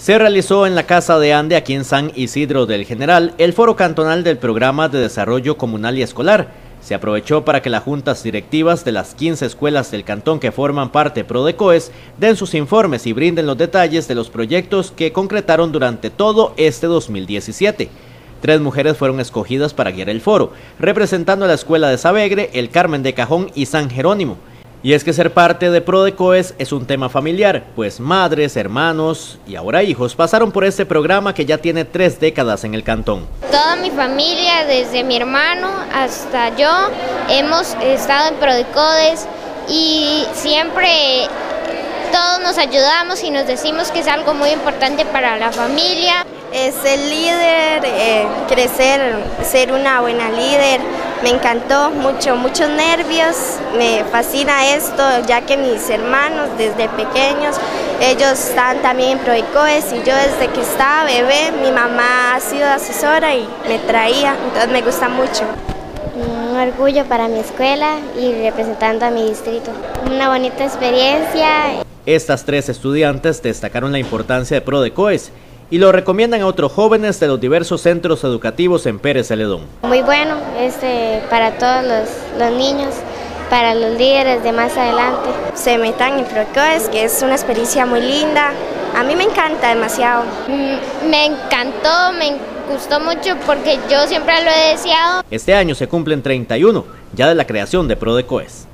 Se realizó en la Casa de Ande, aquí en San Isidro del General, el foro cantonal del Programa de Desarrollo Comunal y Escolar. Se aprovechó para que las juntas directivas de las 15 escuelas del cantón que forman parte de Prodecoes den sus informes y brinden los detalles de los proyectos que concretaron durante todo este 2017. 3 mujeres fueron escogidas para guiar el foro, representando a la escuela de Sabegre, el Carmen de Cajón y San Jerónimo. Y es que ser parte de Prodecoes es un tema familiar, pues madres, hermanos y ahora hijos pasaron por este programa que ya tiene 3 décadas en el cantón. Toda mi familia, desde mi hermano hasta yo, hemos estado en Prodecoes y siempre todos nos ayudamos y nos decimos que es algo muy importante para la familia. Es el líder, crecer, ser una buena líder. Me encantó muchos nervios, me fascina esto, ya que mis hermanos desde pequeños, ellos están también en Prodecoes y yo desde que estaba bebé, mi mamá ha sido asesora y me traía, entonces me gusta mucho. Un orgullo para mi escuela y representando a mi distrito. Una bonita experiencia. Estas 3 estudiantes destacaron la importancia de Prodecoes y lo recomiendan a otros jóvenes de los diversos centros educativos en Pérez Celedón. Muy bueno para todos los niños, para los líderes de más adelante. Se metan en Prodecoes, que es una experiencia muy linda. A mí me encanta demasiado. Me encantó, me gustó mucho porque yo siempre lo he deseado. Este año se cumplen 31 ya de la creación de Prodecoes.